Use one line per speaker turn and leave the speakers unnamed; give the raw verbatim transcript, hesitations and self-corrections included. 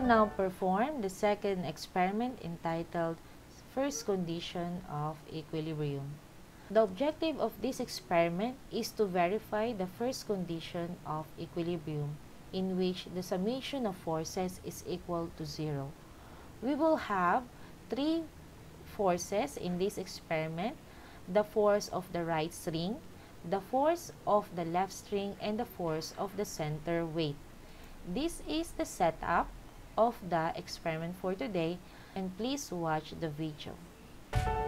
now perform the second experiment entitled First Condition of Equilibrium. The objective of this experiment is to verify the first condition of equilibrium, in which the summation of forces is equal to zero. We will have three forces in this experiment: the force of the right string, the force of the left string, and the force of the center weight. This is the setup of the experiment for today, and please watch the video.